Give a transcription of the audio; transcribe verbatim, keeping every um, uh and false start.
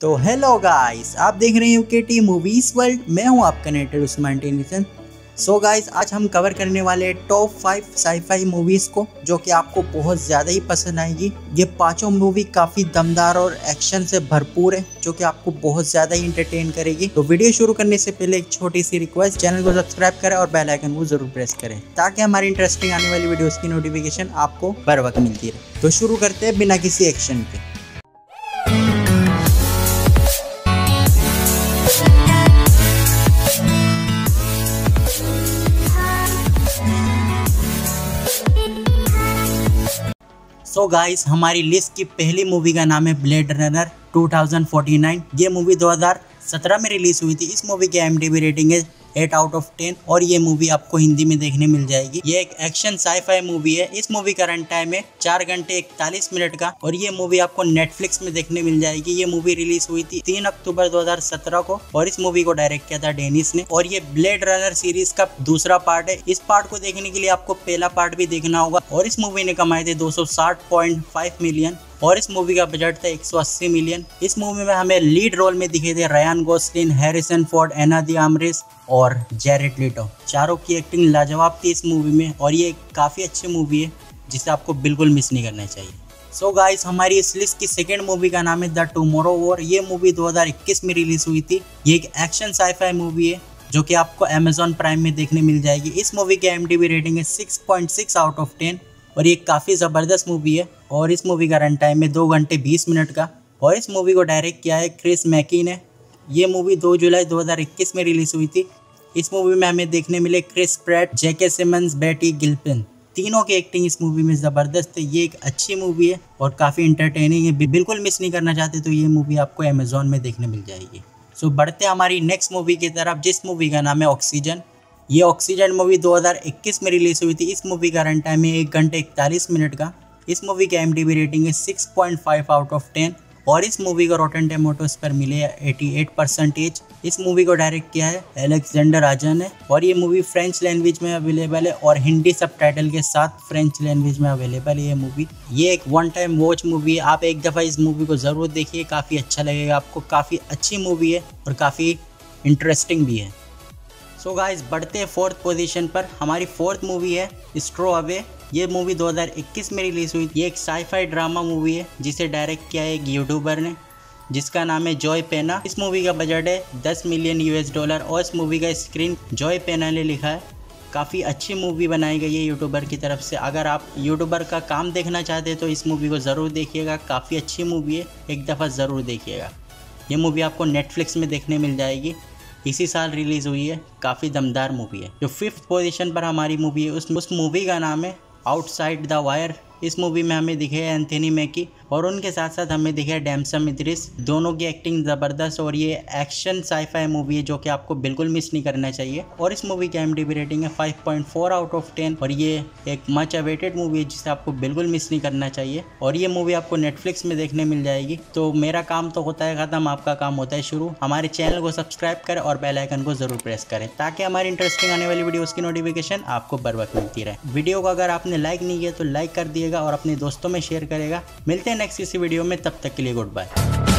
तो hello guys, आप देख रहे हैं यूके टी मूवीज वर्ल्ड। मैं हूं आपका नेटर उस्मान टेनिसन। सो गाइस, आज हम कवर करने वाले हैं टॉप फाइव साईफाई मूवीज को, जो कि आपको बहुत ज़्यादा ही पसंद आएगी। ये पांचों मूवी काफ़ी दमदार और एक्शन से भरपूर है, जो कि आपको बहुत ज़्यादा ही इंटरटेन करेगी। तो वीडियो शुरू करने से पहले एक छोटी सी रिक्वेस्ट, चैनल को सब्सक्राइब करें और बेल आइकन को जरूर प्रेस करें, ताकि हमारी इंटरेस्टिंग आने वाली वीडियोस की नोटिफिकेशन आपको बर वक्त मिलती रहे। तो शुरू करते हैं बिना किसी एक्शन के। सो गाइस, हमारी लिस्ट की पहली मूवी का नाम है Blade Runner two thousand forty nine. ये मूवी दो हज़ार सत्रह में रिलीज हुई थी। इस मूवी की आईएमडीबी रेटिंग है एट आउट ऑफ टेन और ये मूवी आपको हिंदी में देखने मिल जाएगी। ये एक एक्शन साईफाई मूवी है। इस मूवी का रन टाइम है चार घंटे इकतालीस मिनट का और ये मूवी आपको नेटफ्लिक्स में देखने मिल जाएगी। ये मूवी रिलीज हुई थी तीन अक्टूबर दो हज़ार सत्रह को और इस मूवी को डायरेक्ट किया था डेनिस ने। और ये ब्लेड रनर सीरीज का दूसरा पार्ट है। इस पार्ट को देखने के लिए आपको पहला पार्ट भी देखना होगा। और इस मूवी ने कमाए थे दो सौ साठ पॉइंट फाइव मिलियन और इस मूवी का बजट था एक सौ अस्सी मिलियन। इस मूवी में हमें लीड रोल में दिखे थे Ryan Gosling, Harrison Ford, Ana de Armas और जेरेड लेटो। चारों की एक्टिंग लाजवाब थी इस मूवी में और ये काफ़ी अच्छी मूवी है जिसे आपको बिल्कुल मिस नहीं करना चाहिए। सो so गाइस, हमारी इस लिस्ट की सेकेंड मूवी का नाम है द टुमारो वॉर। ये मूवी दो हज़ार इक्कीस में रिलीज हुई थी। ये एक एक्शन साईफाई मूवी है जो कि आपको अमेजॉन प्राइम में देखने मिल जाएगी। इस मूवी की आईएमडीबी रेटिंग है six point six out of ten और ये काफ़ी ज़बरदस्त मूवी है। और इस मूवी का रन टाइम है दो घंटे बीस मिनट का और इस मूवी को डायरेक्ट किया है क्रिस मैकी ने। ये मूवी दो जुलाई दो हज़ार इक्कीस में रिलीज हुई थी। इस मूवी में हमें देखने मिले क्रिस प्रैट, जेके सिमंस, बेटी गिल्पिन। तीनों की एक्टिंग इस मूवी में ज़बरदस्त है। ये एक अच्छी मूवी है और काफ़ी इंटरटेनिंग है। बिल्कुल मिस नहीं करना चाहते तो ये मूवी आपको अमेजॉन में देखने मिल जाएगी। सो बढ़ते हमारी नेक्स्ट मूवी की तरफ, जिस मूवी का नाम है ऑक्सीजन। ये ऑक्सीजन मूवी दो हज़ार इक्कीस में रिलीज हुई थी। इस मूवी का रन टाइम है एक घंटे इकतालीस मिनट का। इस मूवी की आईएमडीबी रेटिंग है six point five out of ten और इस मूवी को रॉटन टोमेटोज पर मिले है अठासी परसेंटेज। इस मूवी को डायरेक्ट किया है अलेक्जेंडर आजा ने और ये मूवी फ्रेंच लैंग्वेज में अवेलेबल है और हिंदी सबटाइटल के साथ फ्रेंच लैंग्वेज में अवेलेबल है ये मूवी। ये एक वन टाइम वॉच मूवी है। आप एक दफ़ा इस मूवी को ज़रूर देखिए, काफ़ी अच्छा लगेगा आपको। काफ़ी अच्छी मूवी है और काफ़ी इंटरेस्टिंग भी है। सो so गाइस, बढ़ते हैं फोर्थ पोजीशन पर। हमारी फोर्थ मूवी है स्ट्रो अवे। ये मूवी दो हज़ार इक्कीस में रिलीज हुई। ये एक साईफाई ड्रामा मूवी है जिसे डायरेक्ट किया है एक यूट्यूबर ने जिसका नाम है जॉय पेना। इस मूवी का बजट है दस मिलियन यूएस डॉलर और इस मूवी का स्क्रीन जॉय पेना ने लिखा है। काफ़ी अच्छी मूवी बनाई गई है यूट्यूबर की तरफ से। अगर आप यूट्यूबर का काम देखना चाहते हैं तो इस मूवी को ज़रूर देखिएगा। काफ़ी अच्छी मूवी है, एक दफ़ा ज़रूर देखिएगा। ये मूवी आपको नेटफ्लिक्स में देखने मिल जाएगी। इसी साल रिलीज़ हुई है। काफ़ी दमदार मूवी है। जो फिफ्थ पोजीशन पर हमारी मूवी है उस उस मूवी का नाम है आउटसाइड द वायर। इस मूवी में हमें दिखे है एंथनी मैकी और उनके साथ साथ हमें दिखे डैम्सम इद्रिस। दोनों की एक्टिंग ज़बरदस्त और ये एक्शन साईफाई मूवी है जो कि आपको बिल्कुल मिस नहीं करना चाहिए। और इस मूवी की आईएमडीबी रेटिंग है five point four out of ten और ये एक मच अवेटेड मूवी है जिसे आपको बिल्कुल मिस नहीं करना चाहिए। और ये मूवी आपको नेटफ्लिक्स में देखने मिल जाएगी। तो मेरा काम तो होता है ख़त्म, आपका काम होता है शुरू। हमारे चैनल को सब्सक्राइब करें और बेल आइकन को ज़रूर प्रेस करें ताकि हमारी इंटरेस्टिंग आने वाली वीडियोज़ की नोटिफिकेशन आपको बर वक्त मिलती रहे। वीडियो को अगर आपने लाइक नहीं किया तो लाइक कर दिएगा और अपने दोस्तों में शेयर करेगा। मिलते हैं नेक्स्ट किसी वीडियो में, तब तक के लिए गुड बाय।